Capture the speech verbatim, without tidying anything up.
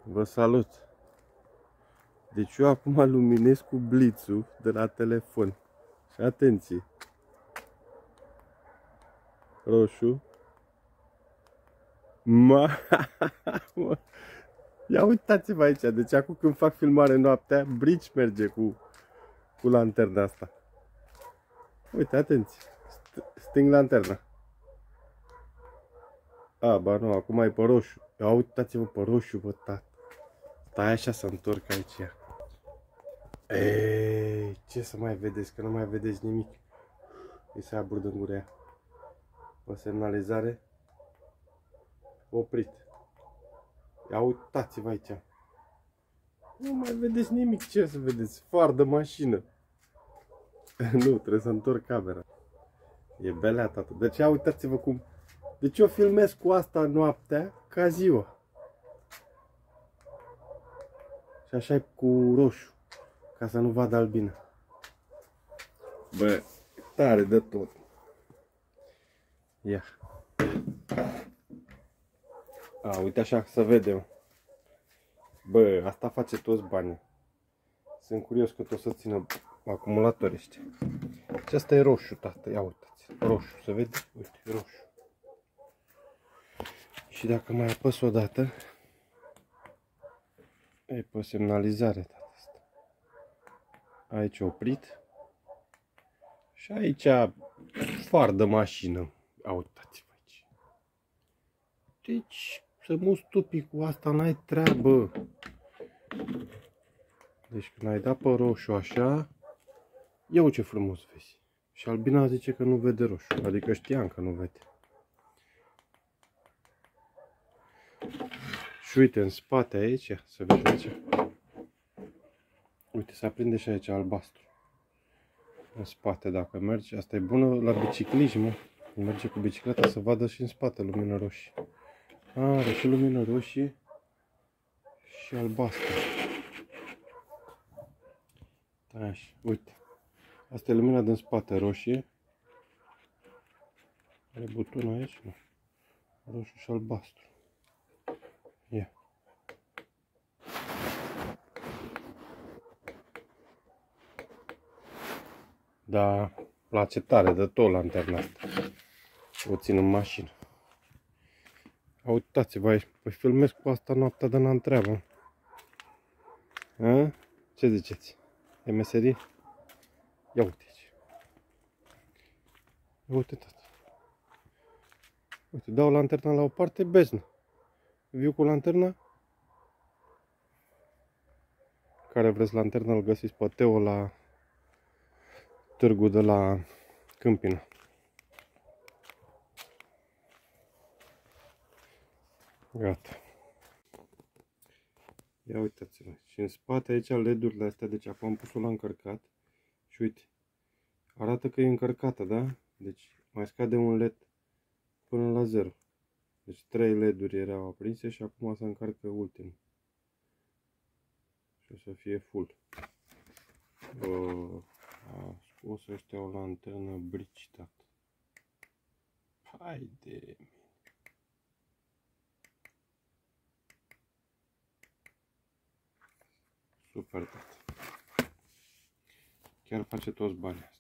Vă salut! Deci eu acum luminez cu blițul de la telefon. Și atenție! Roșu. Ma... Ia uitați-vă aici, deci acum când fac filmare noaptea, Brici merge cu, cu lanterna asta. Uite, atenție! Sting lanterna. A, ba nu, acum e pe roșu. Ia uitați-vă pe roșu, bă, tată. Stai așa să întorc aici. Ei, ce să mai vedeți, că nu mai vedeți nimic. Îi se aburdă în gura. O semnalizare. Oprit. Ia uitați-vă aici. Nu mai vedeți nimic, ce să vedeți? Fardă mașină. Nu, trebuie să întorc camera. E belea, tată. Deci ia uitați-vă cum. Deci eu filmez cu asta noaptea ca ziua. Și așa e cu roșu, ca să nu vadă albină. Bă, tare de tot. Ia. A, uite așa să vedem. Bă, asta face toți banii. Sunt curios cât o să țină acumulatorii ăștia. Și asta e roșu, tată, ia uitați. Roșu, să vede? Uite, roșu. Și dacă mai apăs o dată, e pe semnalizare, tată. Aici oprit. Și aici fardă mașină. Ia uitați-vă aici. Deci, să mă stupi cu asta, n-ai treabă. Deci când ai dat pe roșu așa, ia ce frumos vezi. Și albina zice că nu vede roșu, adică știam că nu vede. Și uite, în spate aici, să vezi aici. Uite, se aprinde și aici albastru. În spate, dacă mergi, asta e bună la biciclism, mă. Merge cu bicicleta să vadă și în spate lumină roșie. Are și lumină roșie și albastru. Așa, uite. Asta e lumina din spate roșie. Are butonul aici, nu. Roșu și albastru. Ia. Da, place tare de tot lanterna asta. O țin în mașină. Uitați-vă aici, păi filmez cu asta noaptea de n-am treabă. A? Ce ziceți? E meserie? Ia uite aici. Ia uite, tată. Uite, dau lanterna la o parte, beznă. Viu cu lanterna. Care vreți lanterna, îl găsiți pe Teo la târgul de la Câmpina. Gata. Ia uitați-vă. Și în spate aici L E D-urile astea, deci acum am pus-o la încărcat. Și uite, arată că e încărcată, da? Deci mai scade un L E D până la zero. Deci trei L E D-uri erau aprinse și acum se încarcă ultimul. Și o să fie full. Uh, a scos ăștia o lanternă Brici, tată. Hai de mine. Super, tată. Chiar face toți banii.